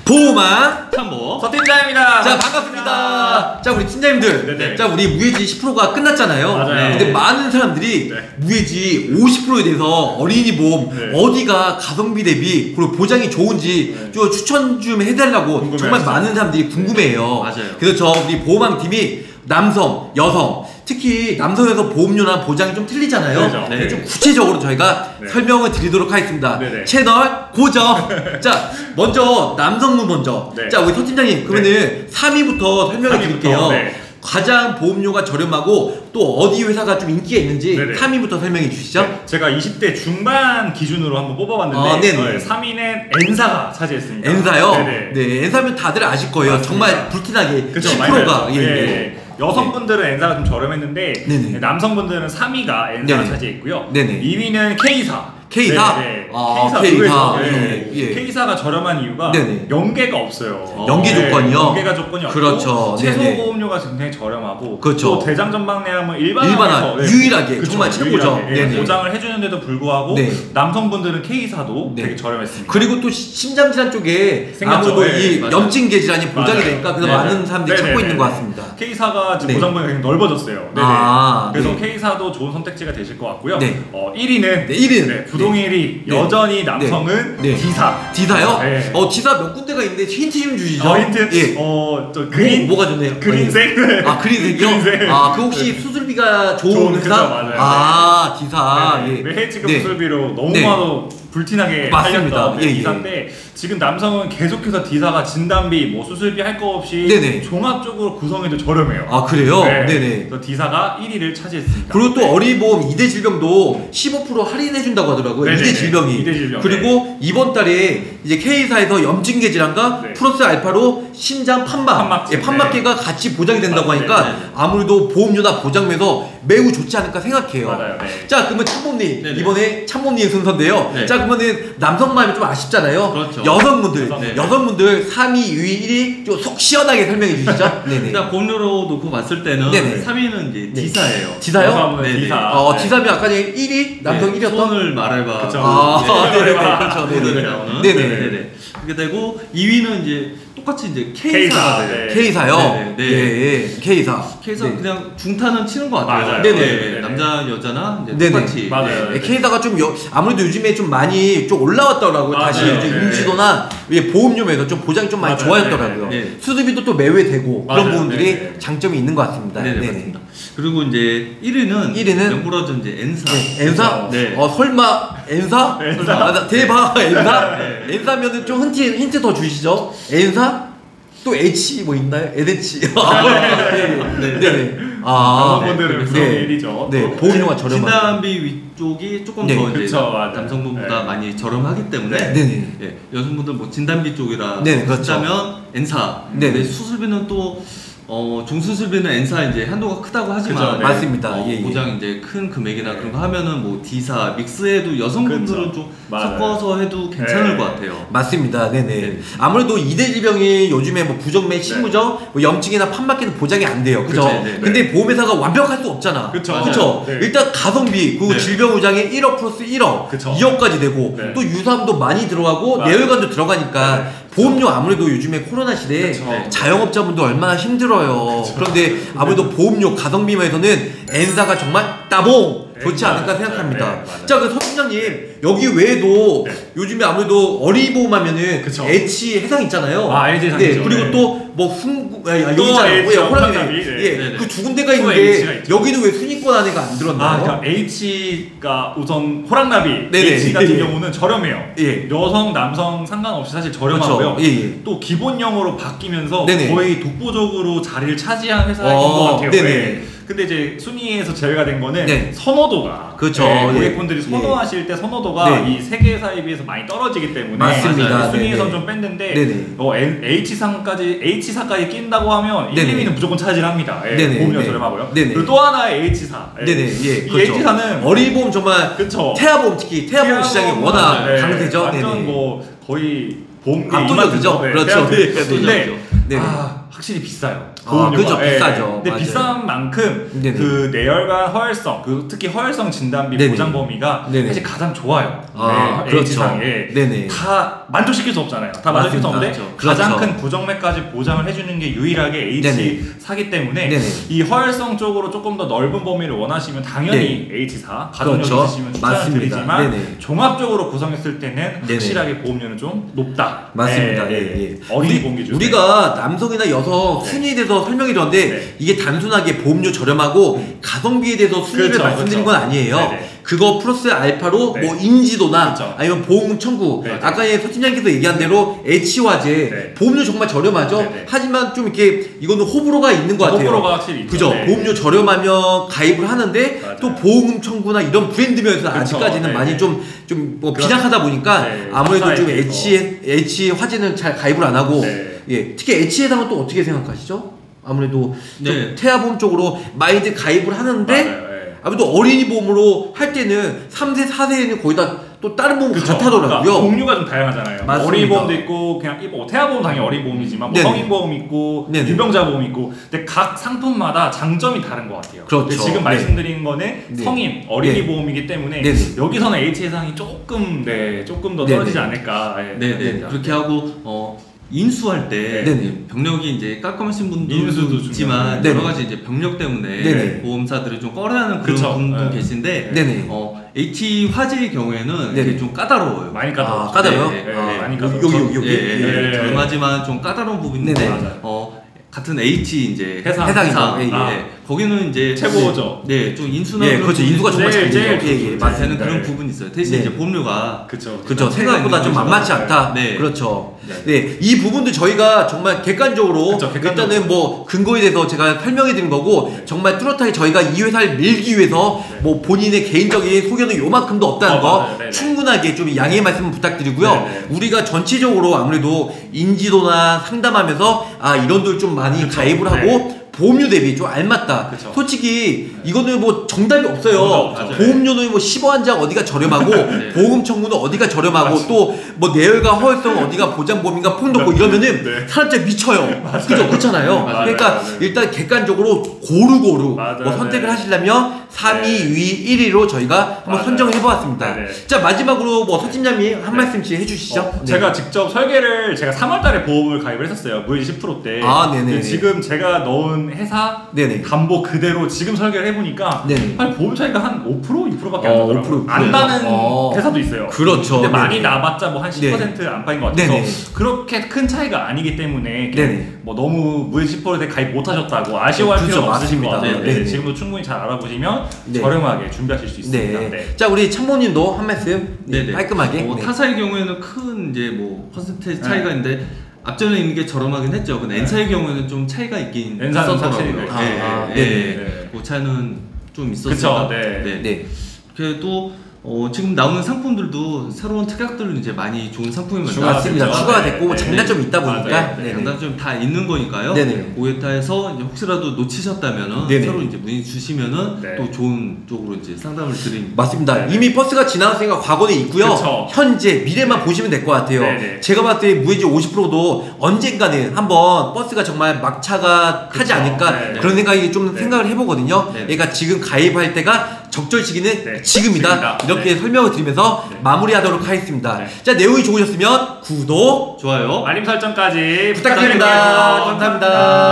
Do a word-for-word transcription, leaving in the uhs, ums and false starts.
보호망 참모 서팀장입니다. 자 반갑습니다. 자 우리 팀장님들, 네네. 자 우리 무해지 십 퍼센트가 끝났잖아요. 맞아요. 근데 많은 사람들이 네. 무해지 오십 퍼센트에 대해서 어린이 보험 네. 어디가 가성비 대비 그리고 보장이 좋은지 네. 좀 추천 좀 해달라고 정말 많은 사람들이 궁금해해요. 맞아요. 그래서 저 우리 보호망 팀이 남성, 여성, 특히 남성에서 보험료나 보장이 좀 틀리잖아요. 그렇죠. 네. 네. 좀 구체적으로 저희가 네. 설명을 드리도록 하겠습니다. 네네. 채널 고정. 자, 먼저 남성분 먼저. 네. 자, 우리 서 팀장님 그러면은 삼 위부터 설명해 삼 위부터, 드릴게요. 네. 가장 보험료가 저렴하고 또 어디 회사가 좀 인기가 있는지 네네. 삼 위부터 설명해 주시죠. 네, 제가 이십 대 중반 기준으로 한번 뽑아봤는데 아, 네네. 어, 삼 위는 엔사가 차지했습니다. 엔사요? 네네. 네, 엔사면 다들 아실 거예요. 맞습니다. 정말 불티나게 그쵸, 십 많이 퍼센트가. 알죠. 예, 예, 예. 예. 여성분들은 엔사가 좀 저렴했는데 네네. 남성분들은 삼 위가 엔사가 네네. 차지했고요. 네네. 이 위는 K사. K사? 네, 네. 아, K사. K사. 의외죠. 예, 네. 예. K사가 저렴한 이유가 네네. 연계가 없어요. 연계 네, 조건이요? 연계가 조건이 없고 그렇죠. 최소 네네. 보험료가 굉장히 저렴하고 그렇죠. 또 대장 전방 내암은 일반화해서 일반화, 네. 유일하게, 그쵸, 정말 최고죠. 유일하게, 예, 네네. 보장을 해주는데도 불구하고 네. 남성분들은 K사도 네. 되게 저렴했습니다. 그리고 또 시- 심장질환 쪽에 생겼죠. 아무래도 네, 이 맞아요. 염증계 질환이 보장이 맞아요. 되니까 그래서 네네. 많은 사람들이 찾고 네네네. 있는 것 같습니다. K사가 지금 네. 보장 범위가 굉장히 넓어졌어요. 네네. 아, 그래서 네. K사도 좋은 선택지가 되실 것 같고요. 네. 어, 일 위는 네, 일 위는 부동 일 위 네. 여전히 남성은 네. D사. D사요? 네. 어, D사 몇 군데가 있는데 힌트 좀 주시죠. 어, 힌트. 예. 어, 저 그린 뭐, 뭐가 좋네요? 그린색. 아, 그린색이요? 그린색. 아, 그 혹시 수술비가 좋은 좋은, 회사? 그죠, 맞아요. 아, D사. 네. 예. 매해 지급 네. 수술비로 네. 너무나도 불티나게 맞습니다. 팔렸던 예, 예. D사인데 지금 남성은 계속해서 D사가 진단비, 뭐 수술비 할 거 없이 네네. 종합적으로 구성해도 저렴해요. 아, 그래요? 네. 네네. 그래서 D사가 일 위를 차지했습니다. 그리고 또 어린이보험 이 대 질병도 십오 퍼센트 할인해준다고 하더라고요. 네네네. 이 대 질병이. 이 대 질병, 그리고 이번 달에 이제 K사에서 염증계 질환과 네. 플러스 알파로 신장 판막, 판막계. 예, 판막계가 같이 보장이 된다고 아, 하니까 네네. 아무래도 보험료나 보장면에서 매우 좋지 않을까 생각해요. 맞아요. 네. 자, 그러면 참모님 네네. 이번에 참모님 순서인데요. 네. 자, 그러면은 남성 마음이 좀 아쉽잖아요. 그렇죠. 여성분들, 여성. 네. 여성분들 삼 위, 이 위, 일 위 좀 속 시원하게 설명해 주시죠. 네네. 일단 보험료로 놓고 봤을 때는 네네. 삼 위는 이제 네. D사예요. D사요? 여성분은 네네. D사. 어, 네. D사면 아까 전에 일 위, 남성 네, 일 위였던. 손을 말해봐. 그쵸. 아, 네. 네네네. 네. 그렇죠. 오늘에 네네. 나오는. 네네. 네네. 그렇게 되고 이 위는 이제 똑같이 이제 K사, K사가 네. 돼요. K사요? 네네. 네. 예, 예. K사. K사 네. 그냥 중타는 치는 것 같아요. 맞아요. 네네. 네, 남자 여자나 이제 네네. 똑같이. 맞아요. 네, K사가 좀 여, 아무래도 요즘에 좀 많이 좀 올라왔더라고요. 맞아요. 다시 이제 네. 인지도나 예, 보험료에서 좀 보장이 좀 많이 맞아요. 좋아졌더라고요. 네, 네. 수수비도 또 매회되고 맞아요. 그런 부분들이 네, 네. 장점이 있는 것 같습니다. 네네, 네네. 맞습니다. 그리고 이제 일 위는 일 위는 연구라도 이제 N사. 네, N사? 네. 어, 설마 N사? N사. 아, 대박 N사? 네. N사면은 좀 힌트, 힌트 더 주시죠. N사? 또 H 뭐 있나요? 에덴치. 네, 네. 아, 여성분들은 네. 부동 네. 일 위죠. 네, 보험료가 저렴한. 진단비 위쪽이 조금 네. 더 이제 그쵸, 맞아요. 남성분보다 네. 많이 저렴하기 때문에 네네. 예, 여성분들 뭐 진단비 쪽이라 네, 그렇죠. 진짜면 N사. 네네. 근데 수술비는 또 어, 중수술비는 N사 이제 한도가 크다고 하지만 그죠, 네. 맞습니다. 어, 예, 예. 보장 이제 큰 금액이나 네. 그런 거 하면은 뭐 D사 믹스해도 여성분들은 그쵸. 좀 맞아요. 섞어서 해도 괜찮을 네. 것 같아요. 맞습니다. 네네. 네. 아무래도 이 대 질병이 요즘에 뭐 부정맥, 신무정, 뭐 염증이나 판막기는 보장이 안 돼요. 그죠? 그쵸, 네, 네. 근데 보험회사가 완벽할 수 없잖아. 그쵸. 그쵸? 네. 일단 가성비, 그리고 네. 질병의장에 일억 플러스 일억, 그쵸. 이억까지 되고, 네. 또 유사암도 많이 들어가고, 맞아요. 내혈관도 들어가니까, 네. 보험료 아무래도 요즘에 코로나 시대에 그쵸. 자영업자분들 얼마나 힘들어요. 그런데 아무래도 보험료 가성비면에서는 N사가 정말 따봉! 좋지 N사. 않을까 생각합니다. 네, 맞아요. 자, 그 서팀장님 여기 외에도 네. 요즘에 아무래도 어린이보험하면은 그쵸. H 해상 있잖아요. 아, 엘지 해상 네, 있죠. 그리고 네. 또 뭐 훈, 아, 여기 또 있잖아요. H, 예, 호랑이. 호랑나비. 네. 예, 네, 네. 그 두 군데가 또 있는데 H가 있죠. 여기는 왜 순위권 안에가 안 들었나요? 아, 그러니까 H가 우선 호랑나비 네네. H 같은 예. 경우는 저렴해요. 예. 여성, 남성 상관없이 사실 저렴하고요. 그렇죠. 예, 예. 또 기본형으로 바뀌면서 네네. 거의 독보적으로 자리를 차지한 회사인 어, 것 같아요. 네네. 네. 근데 이제 순위에서 제외가 된 거는 네. 선호도가 그렇죠. 네, 예. 고객분들이 선호하실 때 선호도가 네. 이 세 개 회사에 비해서 많이 떨어지기 때문에 맞습니다. 맞아요. 순위에선 네네. 좀 뺐는데 네네. 어, H상까지 H사까지 낀다고 하면 네네. 일, 이 위는 무조건 차지합니다. 예, 네네. 보험료 네. 저렴하고요. 네네. 그리고 또 하나의 H사. 예. 네네. 예. 이 그렇죠. H사는 어린이보험 정말 그쵸. 태아보험 특히 태아보험 시장이 워낙 네, 강세죠. 완전 네네. 뭐 거의 보험계 압도적이죠. 이만큼, 그렇죠. 태아보험. 네, 근데 네네. 아 확실히 비싸요. 아, 그죠. 예, 비싸죠. 근데 맞아요. 비싼 만큼 네네. 그 내열관 허혈성, 그 특히 허혈성 진단비 네네. 보장 범위가 네네. 사실 가장 좋아요. 아, 네, 그렇죠. H상에 네네. 다 만족시킬 수 없잖아요. 다 만족시킬 수 맞습니다. 없는데 그렇죠. 가장 그렇죠. 큰 부정맥까지 보장을 해주는 게 유일하게 네네. H사기 때문에 네네. 이 허혈성 쪽으로 조금 더 넓은 범위를 원하시면 당연히 H사 가족력 그렇죠. 있으시면 추천을 맞습니다. 드리지만 네네. 종합적으로 구성했을 때는 네네. 확실하게 보험료는 좀 높다. 맞습니다. 네, 예, 네. 예. 어린이 우리, 보험 기준. 우리가 남성이나 여성 네. 순위에 대해서 설명해 줬는데 네. 이게 단순하게 보험료 저렴하고 가성비에 대해서 순위를 그렇죠, 말씀드린 그렇죠. 건 아니에요. 네네. 그거 플러스 알파로 네. 뭐 인지도나 그렇죠. 아니면 보험 청구 네. 아까 서 팀장님께서 얘기한 대로 H화재 네. 보험료 정말 저렴하죠. 네, 네. 하지만 좀 이렇게 이거는 호불호가 있는 것 같아요. 호불호가 확실히 있죠. 그죠? 네. 보험료 저렴하면 가입을 하는데 맞아요. 또 보험 청구나 이런 브랜드면서 그쵸. 아직까지는 네, 많이 네. 좀 좀 뭐 그렇- 빈약하다 보니까 네. 아무래도 좀 회사에 H H 화재는 잘 가입을 안 하고 네. 예 특히 H에다가 또 어떻게 생각하시죠? 아무래도 좀 네. 태아보험 쪽으로 많이들 가입을 하는데 맞아요. 네. 아무래도 어린이 보험으로 할 때는 삼 세, 사 세에는 거의 다 또 다른 보험 그쵸. 같다더라고요. 그러니까 종류가 좀 다양하잖아요. 맞습니다. 어린이 보험도 있고 그냥 뭐 태아보험 당연히 어린이 보험이지만 뭐 네네. 성인 보험 있고 네네. 유병자 보험 있고 근데 각 상품마다 장점이 다른 것 같아요. 그렇죠. 근데 지금 네. 말씀드린 거는 네. 성인 어린이 네. 보험이기 때문에 네네. 여기서는 H 예상이 조금 네 조금 더 네네. 떨어지지 않을까. 예, 네네. 생각합니다. 그렇게 하고 어 인수할 때 네네. 병력이 이제 깜깜하신 분도 인수도 있지만 중요해요. 여러 가지 이제 병력 때문에 네네. 보험사들을 좀 꺼려하는 그런 그쵸. 분도 네. 계신데 네네. 어 H 화재의 경우에는 네네. 이게 좀 까다로워요. 많이 아, 까다롭죠. 까다로워요? 네, 네, 아, 네, 많이 여기, 까다롭죠. 여기, 여기. 예, 예, 예. 네. 저렴하지만 좀 까다로운 부분인데 네네. 맞아요. 어 같은 H 이제 회사. 회사이죠. 예, 예. 아, 거기는 이제 최고죠. 네, 좀 인수나 예, 그런 그렇죠. 부분이 인수가 정말 잘 제일, 되죠. 제일 예, 예, 좋죠. 되는 맞습니다. 그런 네. 부분이 있어요. 대신 네. 이제 보험료가 그쵸. 그렇죠. 차이가 생각보다 좀 있는 거죠. 만만치 않다. 네. 그렇죠. 네. 네, 이 부분도 저희가 정말 객관적으로 그쵸, 객관적으로. 일단은 뭐 근거에 대해서 제가 설명해 드린 거고 네. 정말 뚜렷하게 저희가 이 회사를 밀기 위해서 네. 뭐 본인의 개인적인 소견은 요만큼도 없다는 어, 거 맞아요. 네네. 충분하게 좀 양해의 말씀 부탁드리고요. 네네. 우리가 전체적으로 아무래도 인지도나 상담하면서 아 이런들 좀 많이 그쵸. 가입을 하고 보험료 대비 좀 알맞다. 그쵸. 솔직히 이거는 뭐 정답이 없어요. 정답 없죠. 보험료는 뭐 십오 한 장 어디가 저렴하고 네. 보험 청구는 어디가 저렴하고 맞습니다. 또 뭐 내열과 허혈성 어디가 보장보험인가 폭놓고 이러면은 네. 사람들 미쳐요. 그죠? 그렇잖아요. 맞아요. 그러니까 맞아요. 일단 객관적으로 고루고루 맞아요. 뭐 선택을 네. 하시려면 삼 위, 네. 이 위, 일 위로 저희가 한번 맞아요. 선정을 해보았습니다. 네, 네. 자 마지막으로 뭐 서팀장님 한 네. 말씀씩 해주시죠. 어, 네. 제가 직접 설계를 제가 삼월 달에 보험을 가입을 했었어요. 무이지 십 퍼센트 때. 아, 네네. 근데 지금 제가 넣은 회사 네네. 담보 그대로 지금 설계를 해보니까 네네. 한 보험 차이가 한 오 퍼센트, 이 퍼센트밖에 안 어, 나더라고요. 오 퍼센트, 안 나는 어. 회사도 있어요. 그렇죠. 근데 많이 네네. 나봤자 뭐 한 십 퍼센트 안팎인 것 같아서 네네. 그렇게 큰 차이가 아니기 때문에 네네. 뭐 너무 무이지 십 퍼센트에 가입 못하셨다고 아쉬워할 그렇죠. 필요는 없으신 것 맞습니다. 같아요. 네네. 네, 지금도 충분히 잘 알아보시면 네. 저렴하게 준비하실 수 있습니다. 네. 네. 자 우리 참모님도 한 말씀 네네. 깔끔하게. 어, 네. 타사의 경우에는 큰 이제 뭐 퍼센테이지 차이가 네. 있는데 앞전에 있는 게 저렴하긴 했죠. 근데 네. N사의 경우에는 좀 차이가 있긴 N사는 확실히 있었더라고요. 네. 예, 아, 예, 네네. 예. 네. 그 차이는 좀 있었어요. 그쵸, 네. 네. 그래도 어, 지금 나오는 상품들도 새로운 특약들로 이제 많이 좋은 상품이 많이 추가가 맞습니다. 됐죠. 추가가 네, 됐고 뭐 네, 장단점이 있다 맞아요. 보니까. 네, 네네. 장단점이 다 있는 거니까요. 네네. 고에타에서 이제 혹시라도 놓치셨다면은 네네. 새로 이제 문의 주시면은 네. 또 좋은 쪽으로 이제 상담을 드립니다. 맞습니다. 네네. 이미 버스가 지나갔으니까 과거는 있고요. 그쵸. 현재 미래만 보시면 될 것 같아요. 네네. 제가 봤을 때 무해지 오십 퍼센트도 언젠가는 한번 버스가 정말 막차가 타지 그쵸. 않을까 네네. 그런 생각이 좀 네. 생각을 해보거든요. 네네. 그러니까 지금 가입할 때가 적절 시기는 네. 지금이다. 지금이다. 이렇게 네. 설명을 드리면서 네. 마무리하도록 하겠습니다. 네. 자 내용이 좋으셨으면 구독 좋아요. 알림 설정까지 부탁드립니다. 부탁드릴게요. 감사합니다.